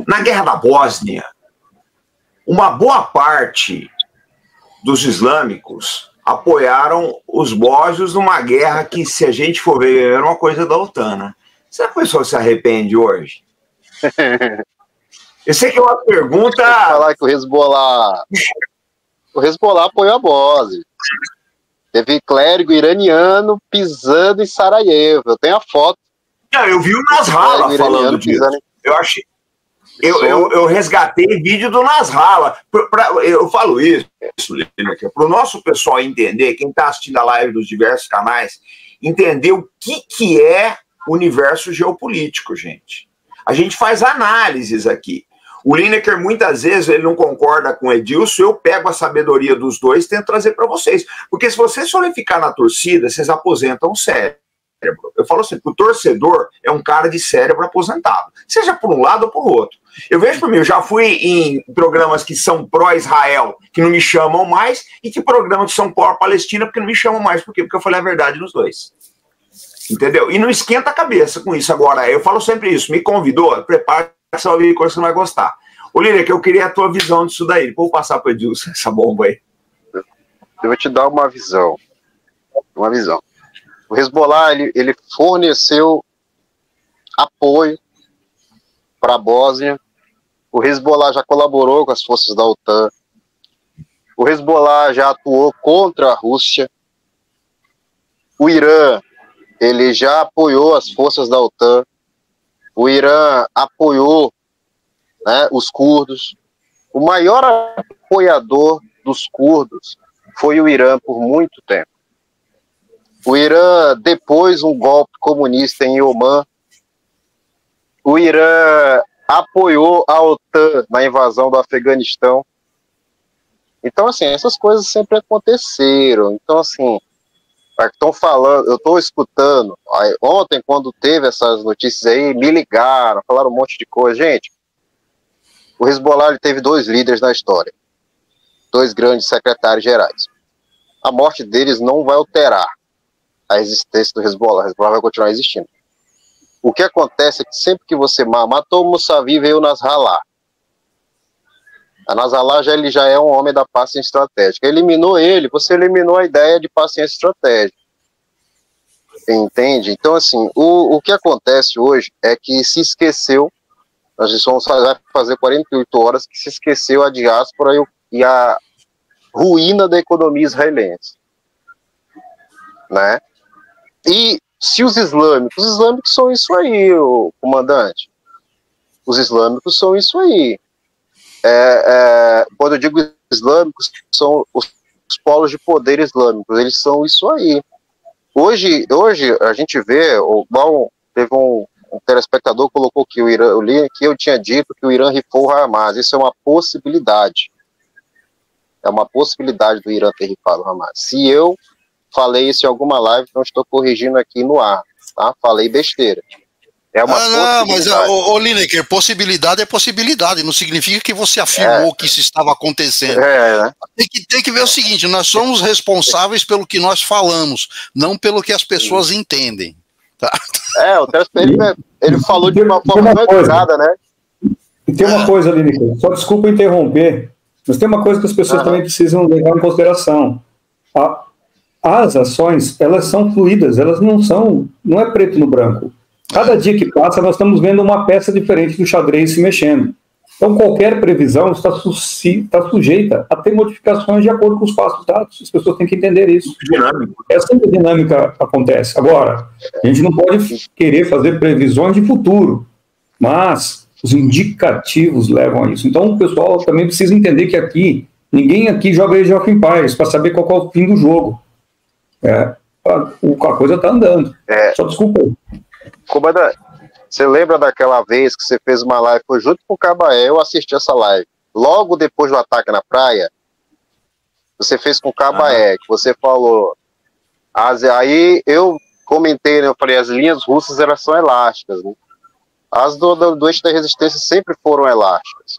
Na Guerra da Bósnia, uma boa parte dos islâmicos apoiaram os bósnios numa guerra que, se a gente for ver, era uma coisa da OTAN, né? Será que a pessoa se arrepende hoje? Eu sei que é uma pergunta... Falar que o Hezbollah apoiou a Bósnia. Teve clérigo iraniano pisando em Sarajevo. Eu tenho a foto. Não, eu vi o Nasrallah falando disso. Eu achei... Eu resgatei vídeo do Nasrallah. Eu falo isso, para o nosso pessoal entender, quem está assistindo a live dos diversos canais, entender o que é o universo geopolítico, gente. A gente faz análises aqui. O Lineker, muitas vezes, ele não concorda com o Edilson, eu pego a sabedoria dos dois e tento trazer para vocês. Porque se vocês forem ficar na torcida, vocês aposentam o cérebro. Eu falo assim, o torcedor é um cara de cérebro aposentado, seja por um lado ou por outro. Eu vejo por mim, eu já fui em programas que são pró-Israel, que não me chamam mais, e que programas que são pró-Palestina, porque não me chamam mais. Por quê? Porque eu falei a verdade nos dois. Entendeu? E não esquenta a cabeça com isso. Agora, eu falo sempre isso, me convidou, prepara que você vai ouvir coisa que você não vai gostar. Ô, Líria, que eu queria a tua visão disso daí. Vou passar para o Edilson essa bomba aí. Eu vou te dar uma visão. Uma visão. O Hezbollah, ele forneceu apoio para a Bósnia. O Hezbollah já colaborou com as forças da OTAN. O Hezbollah já atuou contra a Rússia. O Irã, ele já apoiou as forças da OTAN. O Irã apoiou, né, os curdos. O maior apoiador dos curdos foi o Irã por muito tempo. O Irã, depois um golpe comunista em Omã, o Irã apoiou a OTAN na invasão do Afeganistão. Então, assim, essas coisas sempre aconteceram. Então, assim, estão falando, eu estou escutando, aí, ontem, quando teve essas notícias aí, me ligaram, falaram um monte de coisa. Gente, o Hezbollah ele teve 2 líderes na história, 2 grandes secretários gerais. A morte deles não vai alterar a existência do Hezbollah. O Hezbollah vai continuar existindo. O que acontece é que sempre que você matou o Mousavi, veio o Nasrallah. A Nasrallah ele já é um homem da paciência estratégica. Eliminou ele, você eliminou a ideia de paciência estratégica. Entende? Então, assim, o que acontece hoje é que se esqueceu, nós vamos fazer 48 horas, que se esqueceu a diáspora e a ruína da economia israelense. Né? E se os islâmicos são isso aí, o comandante. Os islâmicos são isso aí. Quando eu digo islâmicos, são os polos de poder islâmicos, eles são isso aí. Hoje a gente vê, teve um telespectador que colocou que que eu tinha dito que o Irã rifou o Hamas. Isso é uma possibilidade. É uma possibilidade do Irã ter rifado o Hamas. Se eu falei isso em alguma live, então estou corrigindo aqui no ar, tá? Falei besteira. É uma não, mas, Lineker, possibilidade é possibilidade, não significa que você afirmou que isso estava acontecendo. Né? Tem que ver o seguinte, nós somos responsáveis pelo que nós falamos, não pelo que as pessoas entendem. Tá? O telespectador, ele falou de uma forma muito educada, né? E tem uma coisa, Lineker, só desculpa interromper, mas tem uma coisa que as pessoas também precisam levar em consideração. As ações, elas são fluídas, elas não é preto no branco. Cada dia que passa, nós estamos vendo uma peça diferente do xadrez se mexendo. Então, qualquer previsão está sujeita a ter modificações de acordo com os passos dados. As pessoas têm que entender isso. É assim que a dinâmica acontece. Agora, a gente não pode querer fazer previsões de futuro, mas os indicativos levam a isso. Então, o pessoal também precisa entender que ninguém aqui joga Age of Empires para saber qual é o fim do jogo. A coisa está andando. Só desculpa aí. Comandante, você lembra daquela vez que você fez uma live, foi junto com o Cabaé, eu assisti essa live, logo depois do ataque na praia, você fez com o Cabaé, que você falou, aí eu comentei, né, eu falei, as linhas russas elas são elásticas, né? As do eixo da resistência sempre foram elásticas.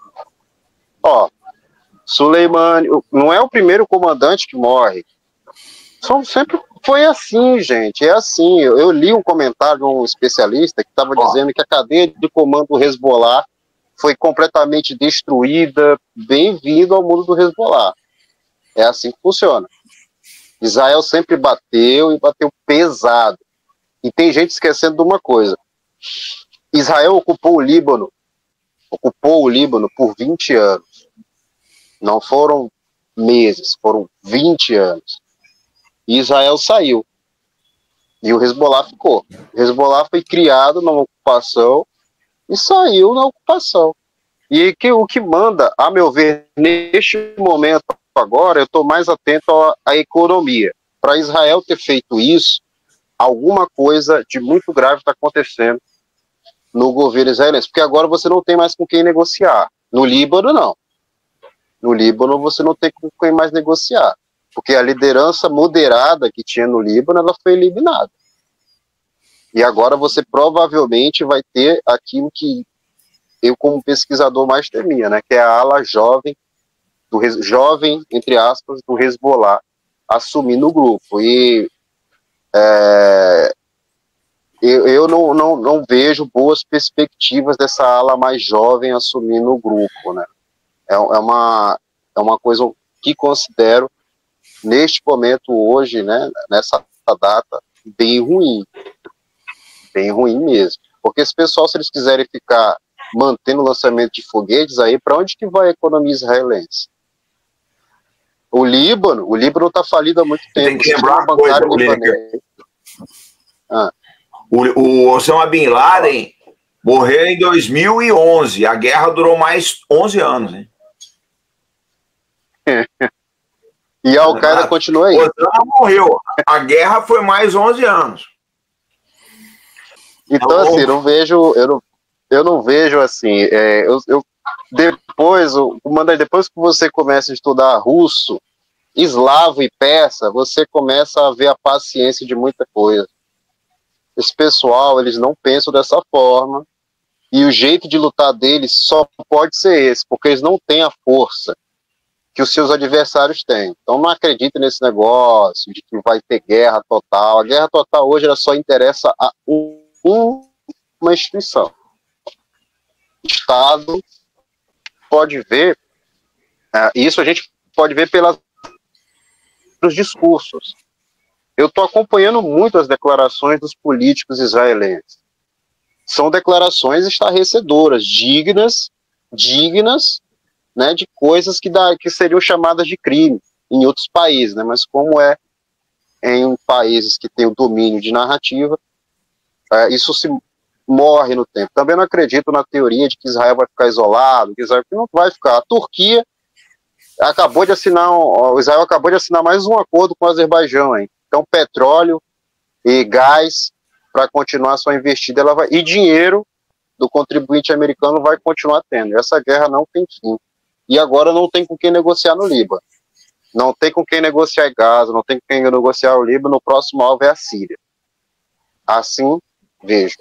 Soleimani não é o primeiro comandante que morre, sempre foi assim, gente, é assim. Eu li um comentário de um especialista que estava dizendo que a cadeia de comando do Hezbollah foi completamente destruída. Bem-vindo ao mundo do Hezbollah. É assim que funciona. Israel sempre bateu, e bateu pesado. E tem gente esquecendo de uma coisa. Israel ocupou o Líbano por 20 anos. Não foram meses, foram 20 anos. E Israel saiu. E o Hezbollah ficou. O Hezbollah foi criado na ocupação e saiu na ocupação. E o que manda, a meu ver, neste momento agora, eu estou mais atento à economia. Para Israel ter feito isso, alguma coisa de muito grave está acontecendo no governo israelense, porque agora você não tem mais com quem negociar. No Líbano, não. No Líbano, você não tem com quem mais negociar, porque a liderança moderada que tinha no Líbano, ela foi eliminada. E agora você provavelmente vai ter aquilo que eu, como pesquisador, mais temia, né, que é a ala jovem, jovem, entre aspas, do Hezbollah, assumindo o grupo. E eu não vejo boas perspectivas dessa ala mais jovem assumindo o grupo, né? É uma coisa que considero, neste momento, hoje, né, nessa data, bem ruim mesmo. Porque esse pessoal, se eles quiserem ficar mantendo o lançamento de foguetes, aí para onde que vai a economia israelense? O Líbano está falido há muito tempo. Tem que lembrar uma coisa, o Osama Bin Laden morreu em 2011. A guerra durou mais 11 anos, né? E a Al-Qaeda continua aí. O Osama morreu. A guerra foi mais 11 anos. Então, assim, eu não vejo assim. Depois que você começa a estudar russo, eslavo e persa, você começa a ver a paciência de muita coisa. Esse pessoal, eles não pensam dessa forma, e o jeito de lutar deles só pode ser esse, porque eles não têm a força que os seus adversários têm. Então não acredita nesse negócio de que vai ter guerra total. A guerra total hoje ela só interessa a uma instituição. O Estado pode ver, isso a gente pode ver pelos discursos. Eu estou acompanhando muito as declarações dos políticos israelenses. São declarações estarrecedoras, dignas, né, de coisas que seriam chamadas de crime em outros países, né, mas como é em países que têm o domínio de narrativa, isso se morre no tempo. Também não acredito na teoria de que Israel vai ficar isolado, que Israel não vai ficar. A Turquia acabou de assinar, Israel acabou de assinar mais um acordo com o Azerbaijão, hein? Então petróleo e gás para continuar sua investida, e dinheiro do contribuinte americano vai continuar tendo. Essa guerra não tem fim. E agora não tem com quem negociar no Líbano. Não tem com quem negociar em Gaza, não tem com quem negociar o Líbano, o próximo alvo é a Síria. Assim, vejo.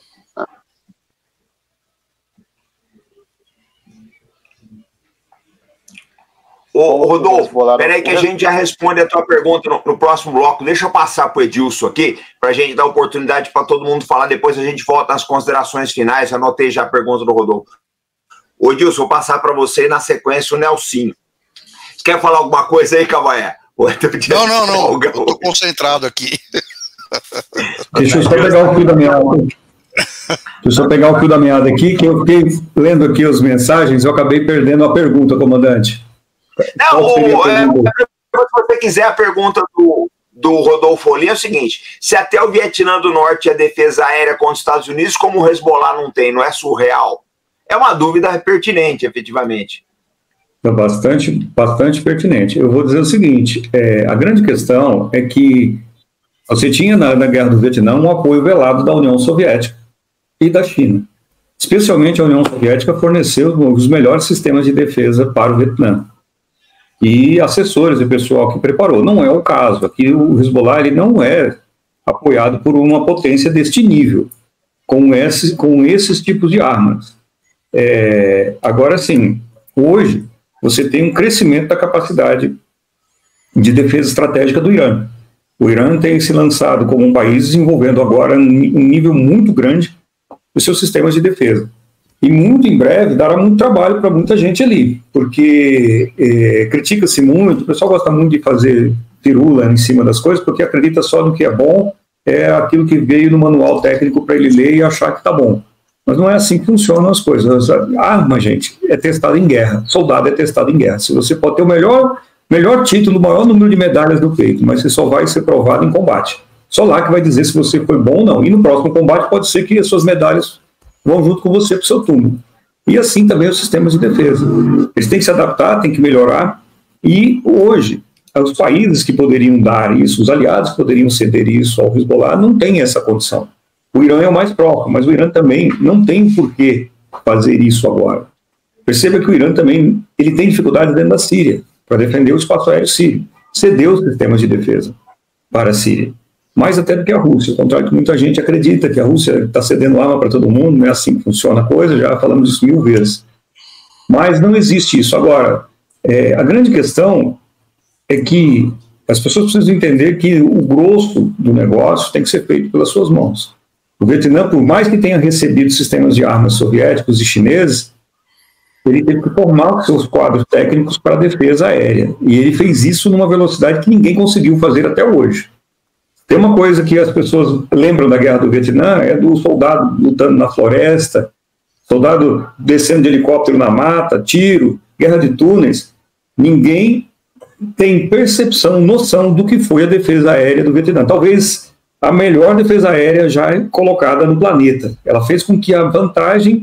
Ô, Rodolfo, peraí que a gente já responde a tua pergunta no próximo bloco. Deixa eu passar para o Edilson aqui, para a gente dar oportunidade para todo mundo falar. Depois a gente volta nas considerações finais. Anotei já a pergunta do Rodolfo. Ô, Edilson, vou passar para você na sequência o Nelsinho. Você quer falar alguma coisa aí, Cavaé? Não. Estou concentrado aqui. Deixa eu só pegar o fio da meada. Deixa eu só pegar o fio da meada aqui, que eu fiquei lendo aqui as mensagens, eu acabei perdendo a pergunta, comandante. Não, se você quiser, a pergunta do Rodolfo Olim é o seguinte: se até o Vietnã do Norte tinha defesa aérea contra os Estados Unidos, como o Hezbollah não tem, não é surreal? É uma dúvida pertinente, efetivamente. É bastante pertinente. Eu vou dizer o seguinte, a grande questão é que você tinha na Guerra do Vietnã um apoio velado da União Soviética e da China. Especialmente a União Soviética forneceu os melhores sistemas de defesa para o Vietnã. E assessores e pessoal que preparou. Não é o caso. Aqui o Hezbollah ele não é apoiado por uma potência deste nível, com esses tipos de armas. Agora sim, hoje você tem um crescimento da capacidade de defesa estratégica do Irã. O Irã tem se lançado como um país desenvolvendo agora um nível muito grande dos seus sistemas de defesa. E muito em breve dará muito trabalho para muita gente ali, porque critica-se muito, o pessoal gosta muito de fazer firula em cima das coisas, porque acredita só no que é bom, é aquilo que veio no manual técnico para ele ler e achar que está bom. Mas não é assim que funcionam as coisas. A arma, gente, é testada em guerra, soldado é testado em guerra. Se você pode ter o melhor título, o maior número de medalhas no peito, mas você só vai ser provado em combate. Só lá que vai dizer se você foi bom ou não. E no próximo combate pode ser que as suas medalhas vão junto com você para o seu túmulo. E assim também os sistemas de defesa. Eles têm que se adaptar, têm que melhorar. E hoje, os países que poderiam dar isso, os aliados que poderiam ceder isso ao Hezbollah, não têm essa condição. O Irã é o mais próximo, mas o Irã também não tem por que fazer isso agora. Perceba que o Irã também ele tem dificuldades dentro da Síria para defender o espaço aéreo sírio. Cedeu os sistemas de defesa para a Síria. Mais até do que a Rússia, ao contrário que muita gente acredita que a Rússia está cedendo arma para todo mundo, não é assim que funciona a coisa, já falamos isso 1000 vezes. Mas não existe isso. Agora, a grande questão é que as pessoas precisam entender que o grosso do negócio tem que ser feito pelas suas mãos. O Vietnã, por mais que tenha recebido sistemas de armas soviéticos e chineses, ele teve que formar os seus quadros técnicos para a defesa aérea. E ele fez isso numa velocidade que ninguém conseguiu fazer até hoje. Tem uma coisa que as pessoas lembram da guerra do Vietnã, é do soldado lutando na floresta, soldado descendo de helicóptero na mata, tiro, guerra de túneis. Ninguém tem percepção, noção do que foi a defesa aérea do Vietnã. Talvez a melhor defesa aérea já colocada no planeta. Ela fez com que a vantagem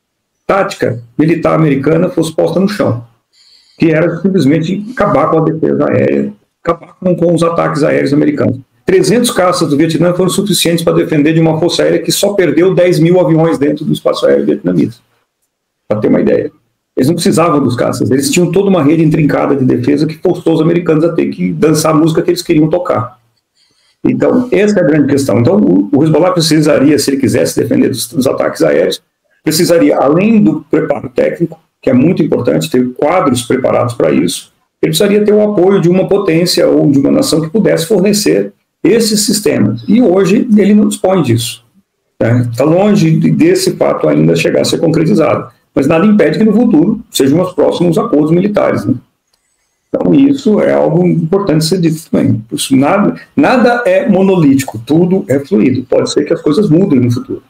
tática militar americana fosse posta no chão, que era simplesmente acabar com a defesa aérea, acabar com os ataques aéreos americanos. 300 caças do Vietnã foram suficientes para defender de uma força aérea que só perdeu 10 mil aviões dentro do espaço aéreo vietnamita. Para ter uma ideia. Eles não precisavam dos caças, eles tinham toda uma rede intrincada de defesa que forçou os americanos a ter que dançar a música que eles queriam tocar. Então, essa é a grande questão. Então, o Hezbollah precisaria, se ele quisesse defender dos ataques aéreos, precisaria, além do preparo técnico, que é muito importante, ter quadros preparados para isso, ele precisaria ter o apoio de uma potência ou de uma nação que pudesse fornecer esses sistemas. E hoje ele não dispõe disso. Está longe desse fato ainda chegar a ser concretizado. Mas nada impede que no futuro sejam os próximos acordos militares. Né? Então isso é algo importante ser dito também. Nada é monolítico, tudo é fluido. Pode ser que as coisas mudem no futuro.